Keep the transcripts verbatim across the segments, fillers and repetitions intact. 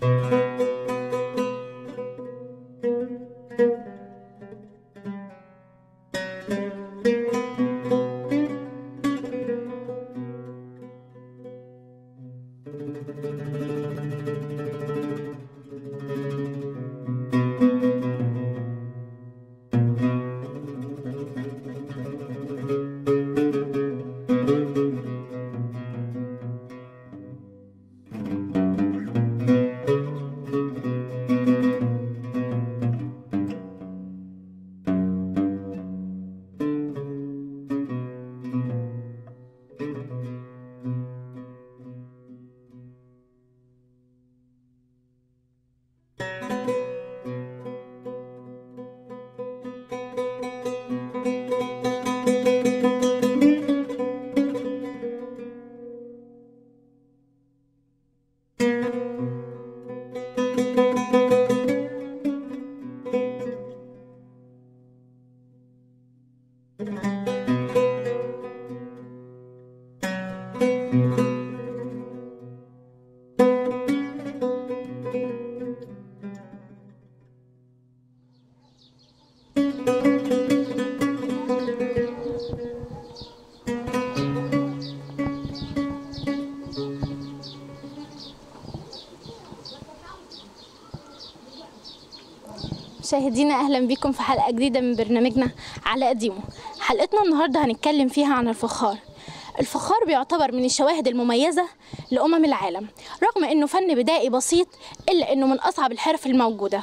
مشاهدينا اهلا بكم في حلقه جديده من برنامجنا على قديمه. حلقتنا النهارده هنتكلم فيها عن الفخار. الفخار بيعتبر من الشواهد المميزه لامم العالم، رغم انه فن بدائي بسيط الا انه من اصعب الحرف الموجوده.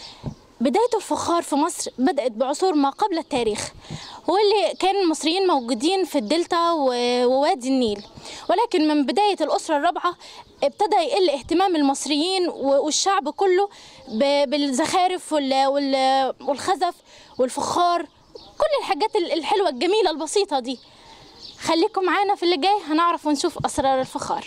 بدايه الفخار في مصر بدات بعصور ما قبل التاريخ، واللي كان المصريين موجودين في الدلتا ووادي النيل، ولكن من بدايه الاسره الرابعه ابتدى يقل اهتمام المصريين والشعب كله بالزخارف والخزف والفخار، كل الحاجات الحلوه الجميله البسيطه دي. خليكم معانا في اللي جاي، هنعرف ونشوف اسرار الفخار.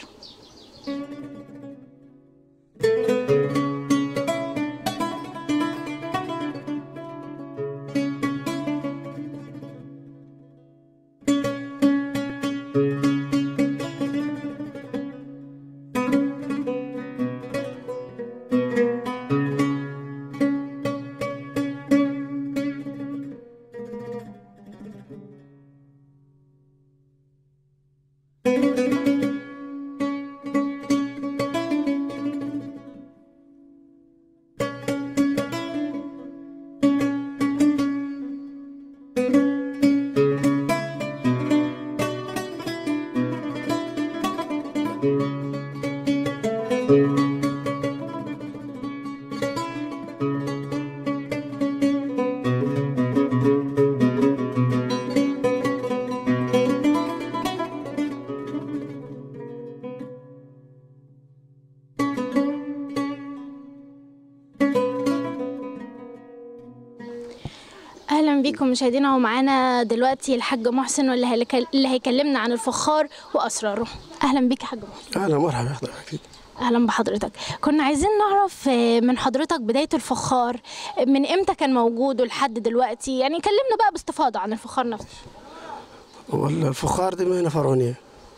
اهلا بيكم مشاهدينا، ومعانا دلوقتي الحاج محسن واللي اللي هيكلمنا عن الفخار واسراره. اهلا بيك يا حاج محسن. اهلا مرحبا حضرتك. اهلا بحضرتك. كنا عايزين نعرف من حضرتك بدايه الفخار من امتى كان موجود ولحد دلوقتي، يعني كلمنا بقى باستفاضه عن الفخار نفسه. والله الفخار دي مهنه فرعونيه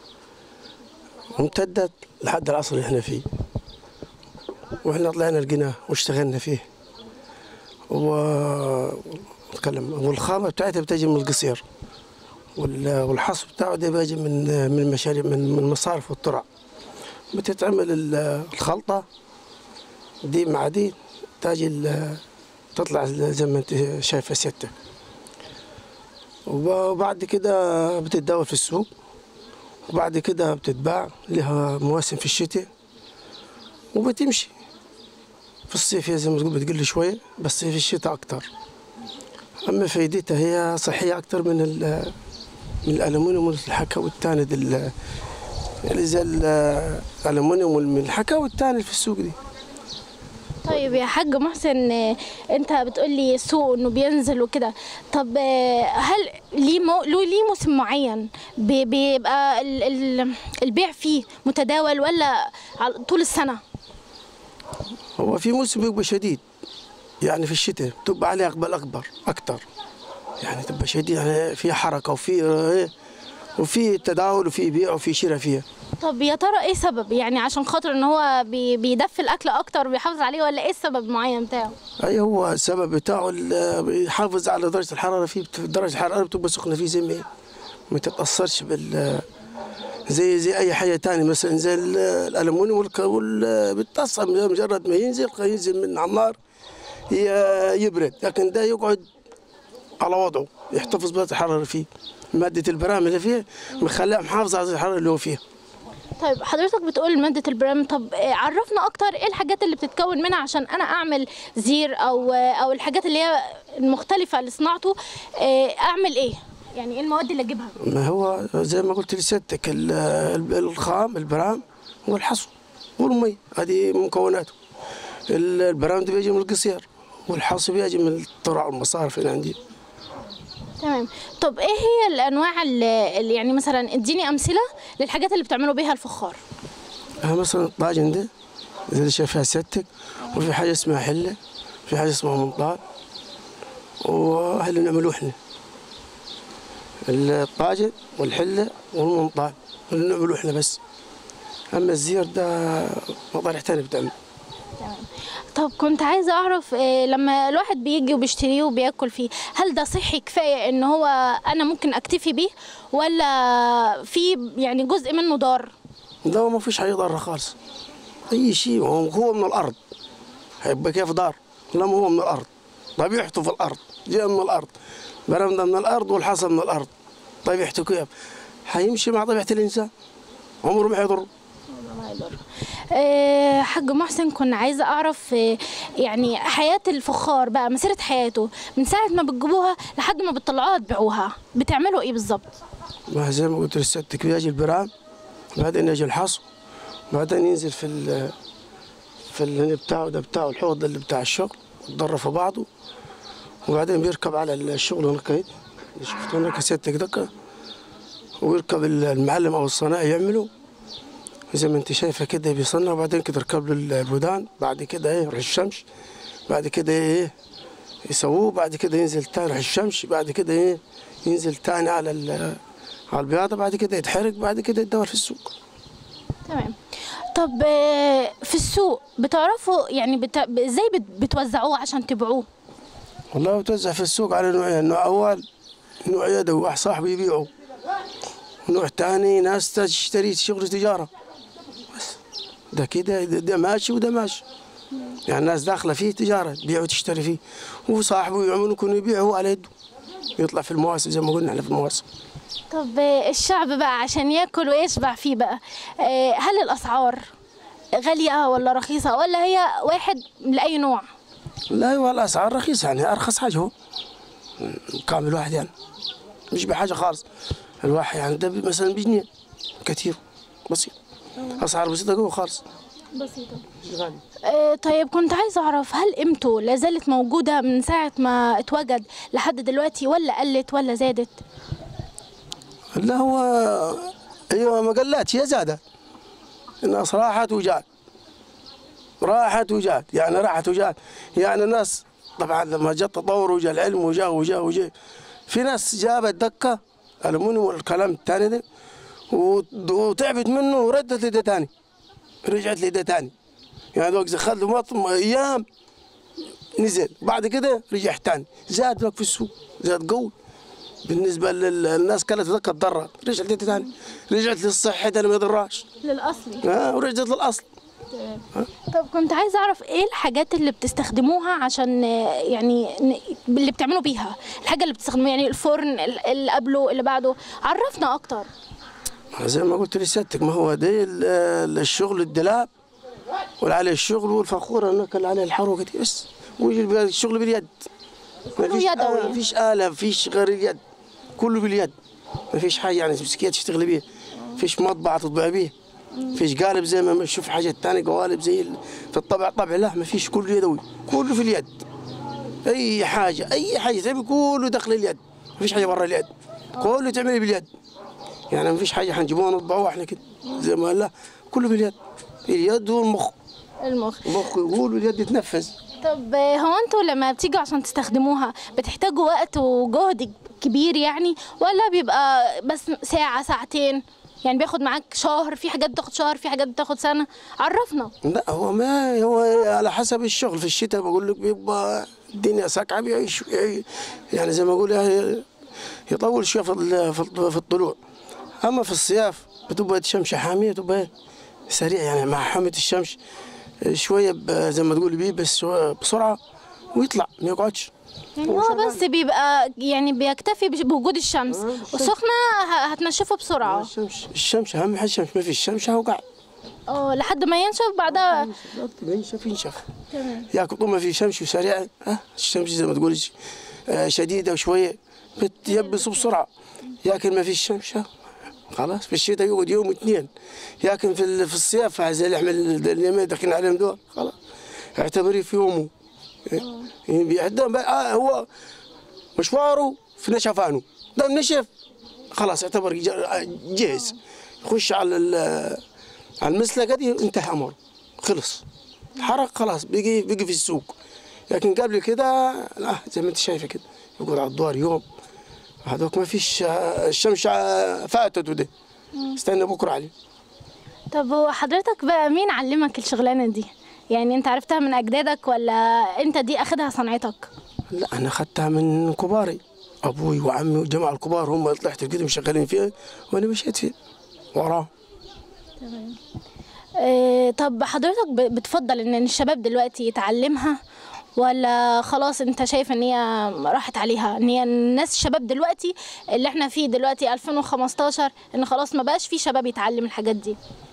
وامتدت لحد العصر اللي احنا فيه، واحنا طلعنا لقيناه واشتغلنا فيه ونتكلم. والخامه بتاعتها بتجي من القصير، والحص بتاعه ده بيجي من من المشاريع، من المصارف والترع. بتتعمل الخلطه دي مع دي، تاجي تطلع زي ما انت شايفه سيادتك. وبعد كده بتتداول في السوق، وبعد كده بتتباع لها مواسم في الشتاء وبتمشي. في الصيف هي زي ما تقول بتقل شويه، بس في الشتاء اكتر. اما فايدتها هي صحيه اكتر من من الالومنيوم والحكا والتاند، اللي زي الالومنيوم والحكا والتاند في السوق دي. طيب يا حاج محسن، انت بتقولي السوق انه بينزل وكده، طب هل ليه مو... ليه موسم معين بيبقى البيع فيه متداول ولا طول السنه؟ هو في موسم بيبقى شديد، يعني في الشتاء بتبقى عليه اقبال اكبر اكتر، يعني تبقى شديد، يعني في حركه وفي وفي تداول وفي بيع وفي شراء فيها. طب يا ترى ايه سبب؟ يعني عشان خاطر ان هو بي- بيدفي الاكل اكتر وبيحافظ عليه، ولا ايه السبب المعين بتاعه؟ اي هو السبب بتاعه ال- بيحافظ على درجه الحراره فيه، بت- درجه الحراره بتبقى سخنه فيه زي ما هي، ما تتاثرش بال زي زي اي حاجه تانية، مثلا زي ال- الالومنيوم والك- وال بتتاثر مجرد ما ينزل ينزل من على النار ي- يبرد، لكن ده يقعد على وضعه يحتفظ بدرجه الحراره فيه. ماده البرام اللي فيه مخليها محافظه على درجه الحراره اللي هو فيها. طيب حضرتك بتقول مادة البرام، طب آه، عرفنا اكتر ايه الحاجات اللي بتتكون منها عشان انا اعمل زير او آه، او الحاجات اللي هي المختلفة لصناعته، آه، اعمل ايه؟ يعني ايه المواد اللي اجيبها؟ ما هو زي ما قلت لسيادتك ال- ال- الخام البرام والحصو والمي، هذه مكوناته. ال- البرام ده بيجي من القصير، والحصو بيجي من الطرع والمصارف اللي عندي. تمام. طب ايه هي الانواع اللي اللي يعني مثلا اديني امثلة للحاجات اللي بتعملوا بيها الفخار؟ ها مثلا الطاجن ده زي اللي شايفها سيادتك، وفي حاجه اسمها حله، في حاجه اسمها منطاد، وهل نعملوه احنا الطاجن والحله والمنطاد اللي نعملوه احنا بس. اما الزير ده مطارح ثانيه بتعمل. تمام. طب كنت عايزة أعرف إيه لما الواحد بيجي وبيشتريه وبياكل فيه، هل ده صحي كفاية إن هو أنا ممكن أكتفي بيه، ولا في يعني جزء منه ضار؟ ده ما فيش حاجه ضاره خالص. اي شيء هو هو من الارض، هيبقى كيف دار؟ لا، ما هو من الارض، طبيعته في الارض، جاء من الارض، برم ده من الارض والحصى من الارض، طبيعته كيف؟ حيمشي مع طبيعه الانسان، عمره ما حيضر. ما يضر. إيه حاج محسن، كنا عايزة أعرف إيه يعني حياة الفخار بقى، مسيرة حياته من ساعة ما بتجيبوها لحد ما بتطلعوها تبيعوها، بتعملوا إيه بالظبط؟ ما زي ما قلت لسيادتك بيجي البرام، بعدين يجي الحصو، بعدين ينزل في ال في اللي بتاعه ده بتاعه الحوض اللي بتاع الشغل، يتضرب في بعضه، وبعدين بيركب على الشغل هناك اهي، شفت هناك سيادتك دكه، ويركب المعلم او الصناعي يعمله زي ما انت شايفه كده، بيصنع، وبعدين كده يركب له البودان، بعد كده ايه يروح الشمس، بعد كده ايه يسووه، بعد كده ينزل تاني يروح الشمس، بعد كده ايه ينزل تاني على ال- على البياضه، بعد كده يتحرق، بعد كده يتدور في السوق. تمام. طب آه، في السوق بتعرفوا يعني بت... ازاي بت... بتوزعوه عشان تبيعوه؟ والله بتوزع في السوق على نوعين، نوع اول نوع يدوي واحد صاحبه يبيعه، ونوع تاني ناس تشتري شغل تجاره بس. ده كده ده ده ماشي وده ماشي، يعني الناس داخله فيه تجاره تبيع وتشتري فيه، وصاحبه يعمل يكون يبيع هو على يده، يطلع في المواسم زي ما قلنا احنا في المواسم. طب آه، الشعب بقى عشان ياكل ويشبع فيه بقى، آه، هل الأسعار غالية ولا رخيصة، ولا هي واحد لأي نوع؟ لا هو الاسعار رخيصه، يعني ارخص حاجه هو كامل واحد، يعني مش بحاجه خالص. الواحد يعني ده مثلا بجنيه كتير بسيط، اسعار بسيطه جوه خالص. بسيطة. مش غالي. آه، طيب كنت عايزة أعرف هل قيمته لا زالت موجودة من ساعة ما اتوجد لحد دلوقتي، ولا قلت ولا زادت؟ لا هو ايوه ما قلتش، هي زادت، الناس راحت وجات، راحت وجات، يعني راحت وجات، يعني الناس طبعا لما جاء التطور وجاء العلم وجاء وجاء وجاء، في ناس جابت دكه المونيوم والكلام الثاني ده وتعبت منه وردت لده ثاني، رجعت لده ثاني، يعني وقت خد له ايام نزل، بعد كده رجع ثاني، زاد لك في السوق، زاد قوي بالنسبه للناس كانت ذكر ضرر، رجعت لده ثاني، رجعت للصحه اللي ما يضرهاش، للأصلي. ها ورجعت للاصل. طب كنت عايزة أعرف إيه الحاجات اللي بتستخدموها عشان آه، يعني ن- اللي بتعملوا بيها، الحاجة اللي بتستخدموها، يعني الفرن ال- اللي قبله اللي بعده، عرفنا أكتر. زي ما قلت لسيادتك، ما هو ده ال- الشغل الدلاب واللي عليه الشغل والفخوره هناك اللي عليه الحروقه دي بس، ويجي الشغل باليد، ما كله فيش يدوي. آلة، ما فيش آلة، ما فيش غير اليد، كله باليد، ما فيش حاجه يعني تمسكيها تشتغلي بيها، ما فيش مطبعه تطبع بيها، ما فيش قالب زي ما نشوف حاجات ثانيه قوالب زي ال- في الطبع طبع، لا ما فيش، كله يدوي، كله في اليد، اي حاجه اي حاجه تبي كله داخل اليد، ما فيش حاجه برا اليد، كله تعملي باليد، يعني ما فيش حاجه حنجيبوها نطبعوها احنا كده زي ما لا، كله باليد، اليد والمخ، المخ. المخ يقول واليد يتنفذ. طب آه، هو انتوا لما بتيجوا عشان تستخدموها بتحتاجوا وقت وجهد كبير يعني، ولا بيبقى بس ساعة ساعتين؟ يعني بياخد معاك شهر، في حاجات بتاخد شهر، في حاجات بتاخد سنة، عرفنا. لا هو ما هو على حسب الشغل. في الشتاء بقول لك بيبقى الدنيا ساقعه بيعيش يعني زي ما اقول يعني يطول شويه في في الطلوع. اما في الصيف بتبقى الشمس حاميه، بتبقى سريع يعني مع حاميه الشمس شويه زي ما تقول بيه بس بسرعه ويطلع ما يقعدش. يعني هو بس بيبقى يعني بيكتفي بوجود الشمس، والسخنة هتنشفه بسرعة. الشمس الشمس أهم حاجة. الشمس ما فيش الشمس هوقع. اه لحد ما ينشف بعدها. ما ينشف ينشف. تمام. ياكل طول ما في شمس وسريعة ها الشمس زي ما تقول شديدة وشوية بتيبس بسرعة. ياكل ما فيش شمس خلاص في الشتاء يقعد يوم اثنين. ياكل في في الصيف زي اللي احنا اليومين داخلين عليهم دول خلاص اعتبريه في يومه. بيعدهم آه هو مشواره في نشفانه، دام نشف خلاص اعتبر جاهز يخش على على المسلكه دي انتهى امره خلص حرق خلاص بيجي بيجي في السوق. لكن قبل كده لا زي ما انت شايفه كده يقعد على الدوار يوم هذوك ما فيش الشمس فاتت وده استنى بكره عليه. طب هو حضرتك بقى مين علمك الشغلانه دي؟ يعني انت عرفتها من اجدادك ولا انت دي اخدها صنعتك؟ لا انا اخدتها من كباري، ابوي وعمي والجماعه الكبار هم اللي طلعت كده شغالين فيها وانا مشيت فيها وراهم. تمام. اه طب حضرتك بتفضل ان الشباب دلوقتي يتعلمها ولا خلاص انت شايف ان هي راحت عليها، ان هي الناس الشباب دلوقتي اللي احنا فيه دلوقتي ألفين وخمستاشر ان خلاص ما بقاش في شباب يتعلم الحاجات دي؟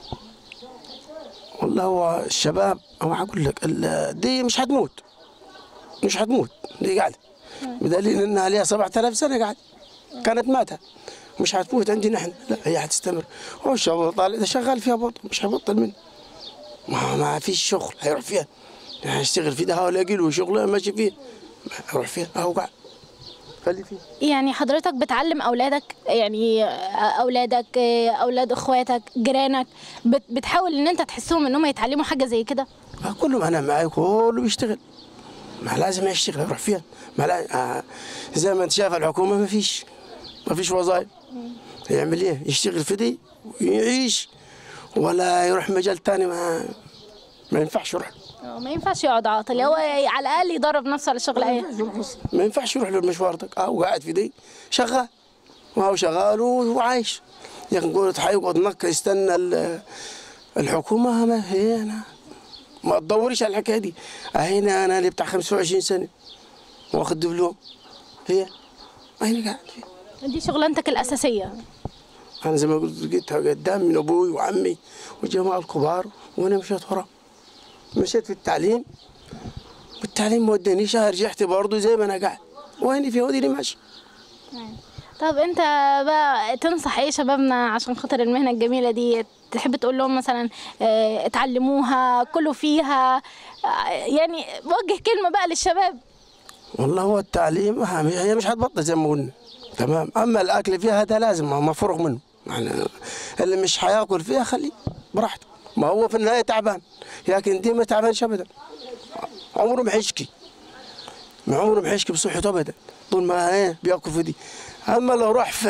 والله هو الشباب هو هقول لك دي مش هتموت مش هتموت دي قاعده بدليل انها ليها سبعة آلاف سنه قاعده كانت ماتت مش هتموت عندنا احنا لا هي هتستمر. هو الشباب طالع شغال فيها برضه مش هيبطل منه ما, ما فيش شغل هيروح فيها هيشتغل في ده ولا له شغل ماشي فيه هيروح فيها اهو قاعد خلي فيه. يعني حضرتك بتعلم اولادك يعني اولادك اولاد اخواتك جيرانك بتحاول ان انت تحسهم ان هم يتعلموا حاجه زي كده؟ كلهم انا معي كله بيشتغل ما لازم يشتغل يروح فيها ما لا زي ما انت شايف الحكومه ما فيش ما فيش وظائف يعمل ايه يشتغل في دي ويعيش ولا يروح مجال ثاني ما ما ينفعش يروح ما ينفعش يقعد عاطل هو على الاقل يدرب نفسه على الشغل ايه ما ينفعش يروح للمشوار ده اه قاعد في دي شغال وهو شغال وعايش لكن نقول حيقعد نكه يستنى الحكومه ما هي انا ما تدوريش على الحكايه دي هنا انا اللي بتاع خمسة وعشرين سنه واخد دبلوم هي هنا قاعد فيها دي شغلانتك الاساسيه. انا زي ما قلت لقيتها قدام من ابوي وعمي والجماعه الكبار وانا مشيت وراه مشيت في التعليم والتعليم ما ودانيش رجعت برضه زي ما انا قاعد وهني في وديني ماشي. طب انت بقى تنصح ايه شبابنا عشان خاطر المهنه الجميله دي؟ تحب تقول لهم مثلا اه اتعلموها كلوا فيها اه يعني وجه كلمه بقى للشباب. والله هو التعليم هي مش هتبطل زي ما قلنا تمام. اما الاكل فيها هذا لازم مفروغ منه يعني اللي مش هياكل فيها خليه براحته ما هو في النهايه تعبان لكن دي ما تعبانش ابدا عمره ما هيشكي ما عمره ما هيشكي بصحته ابدا طول ما ايه بياكل في دي. اما لو راح في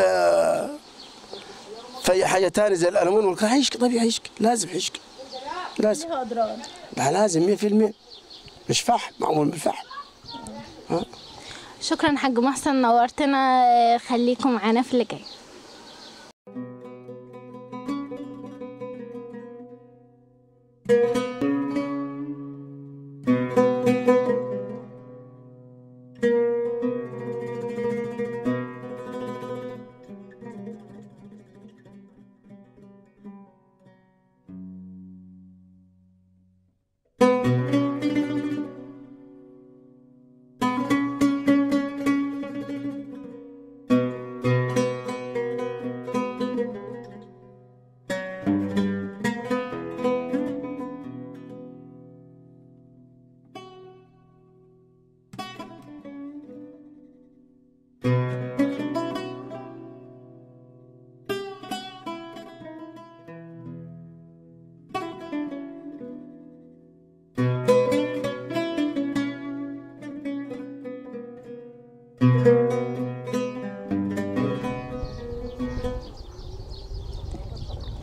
في اي حاجه ثانيه زي الالمون والكلام هيشكي طبيعي هيشكي لازم هيشكي لازم ليها اضرار لا لازم مية في المية مش فحم معمول بالفحم. ها شكرا حاج محسن نورتنا خليكم معانا في اللي جاي.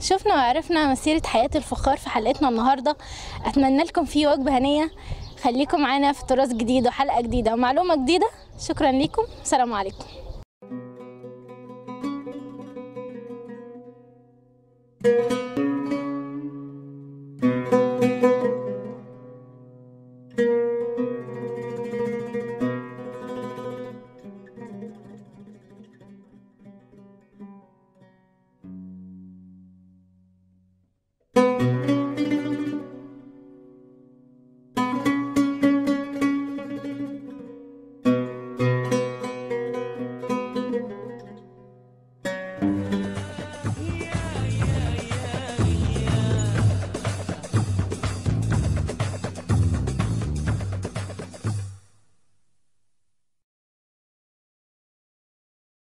شفنا وعرفنا مسيرة حياة الفخار في حلقتنا النهاردة. أتمنى لكم فيه وجبة هنية. خليكم معانا في تراث جديد وحلقة جديدة ومعلومة جديدة. شكرا لكم، سلام عليكم.